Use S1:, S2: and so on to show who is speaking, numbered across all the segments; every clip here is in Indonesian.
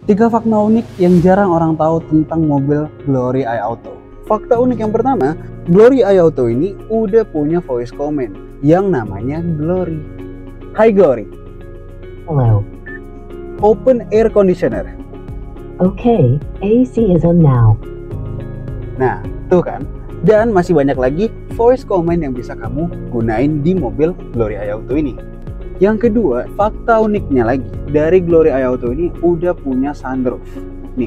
S1: Tiga fakta unik yang jarang orang tahu tentang mobil Glory iAuto. Fakta unik yang pertama, Glory iAuto ini udah punya voice command yang namanya Glory. Hai Glory,
S2: Hello.
S1: open air conditioner.
S2: Okay, AC is on now.
S1: Nah, tuh kan. Dan masih banyak lagi voice command yang bisa kamu gunain di mobil Glory iAuto ini. Yang kedua, fakta uniknya lagi, dari Glory iAuto ini udah punya sunroof. Nih.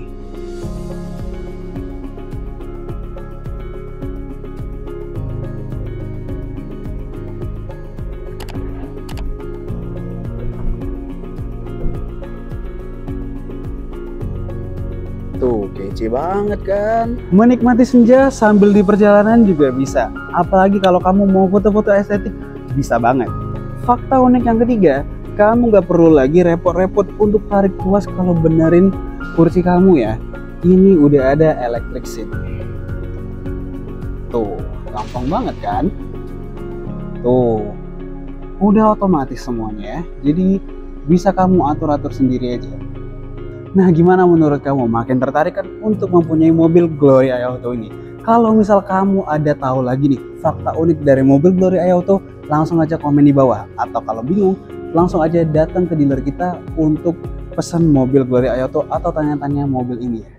S1: Tuh, kece banget kan? Menikmati senja sambil di perjalanan juga bisa. Apalagi kalau kamu mau foto-foto estetik, bisa banget. Fakta unik yang ketiga, kamu gak perlu lagi repot-repot untuk tarik tuas kalau benerin kursi kamu ya. Ini udah ada electric seat. Tuh, gampang banget kan? Tuh, udah otomatis semuanya ya. Jadi bisa kamu atur-atur sendiri aja. Nah, gimana menurut kamu? Makin tertarik kan untuk mempunyai mobil Glory iAuto ini? Kalau misal kamu ada tahu lagi nih fakta unik dari mobil Glory iAuto, langsung aja komen di bawah. Atau kalau bingung, langsung aja datang ke dealer kita untuk pesan mobil Glory iAuto atau tanya-tanya mobil ini ya.